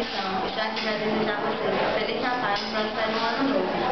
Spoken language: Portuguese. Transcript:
atenção, já que já desejar a vocês um feliz Natal e um próspero ano novo.